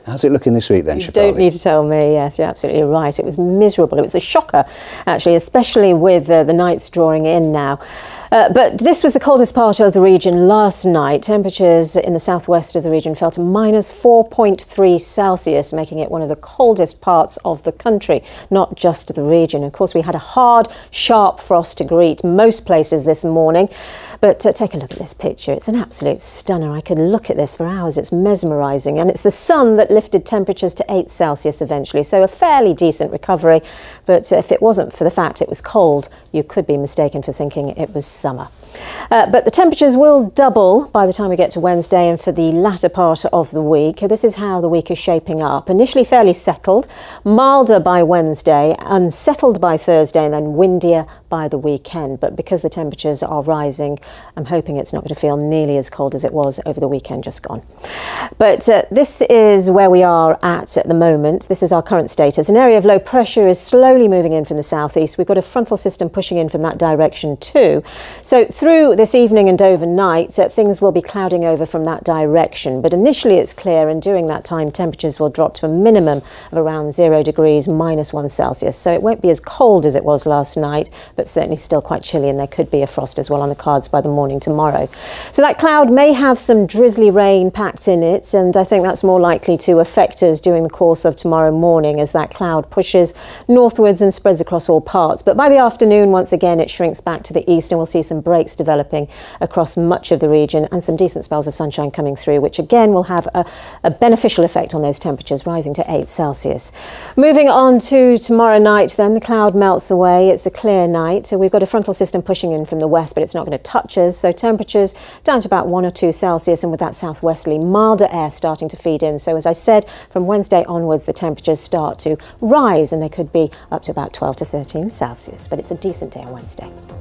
How's it looking this week then, Shefali? You don't need to tell me. Yes, you're absolutely right. It was miserable. It was a shocker, actually, especially with the nights drawing in now. But this was the coldest part of the region last night. Temperatures in the southwest of the region fell to minus 4.3 Celsius, making it one of the coldest parts of the country, not just the region. Of course, we had a hard, sharp frost to greet most places this morning. But take a look at this picture. It's an absolute stunner. I could look at this for hours. It's mesmerising. And it's the sun that lifted temperatures to 8 Celsius eventually. So a fairly decent recovery. But if it wasn't for the fact it was cold, you could be mistaken for thinking it was summer. But the temperatures will double by the time we get to Wednesday and for the latter part of the week. This is how the week is shaping up. Initially fairly settled, milder by Wednesday, unsettled by Thursday, and then windier by the weekend. But because the temperatures are rising, I'm hoping it's not going to feel nearly as cold as it was over the weekend just gone. But this is where we are at the moment. This is our current status. An area of low pressure is slowly moving in from the southeast. We've got a frontal system pushing in from that direction too. So through this evening and overnight, things will be clouding over from that direction. But initially it's clear, and during that time temperatures will drop to a minimum of around 0 degrees, minus 1 Celsius. So it won't be as cold as it was last night, but certainly still quite chilly, and there could be a frost as well on the cards by the morning tomorrow. So that cloud may have some drizzly rain packed in it, and I think that's more likely to affect us during the course of tomorrow morning as that cloud pushes northwards and spreads across all parts. But by the afternoon, once again, it shrinks back to the east, and we'll see some breaks developing across much of the region and some decent spells of sunshine coming through, which again will have a beneficial effect on those temperatures, rising to 8 Celsius. Moving on to tomorrow night, then the cloud melts away. It's a clear night. So we've got a frontal system pushing in from the west, but it's not going to touch us. So temperatures down to about 1 or 2 Celsius, and with that southwesterly, milder air starting to feed in. So as I said, from Wednesday onwards, the temperatures start to rise, and they could be up to about 12 to 13 Celsius. But it's a decent day on Wednesday.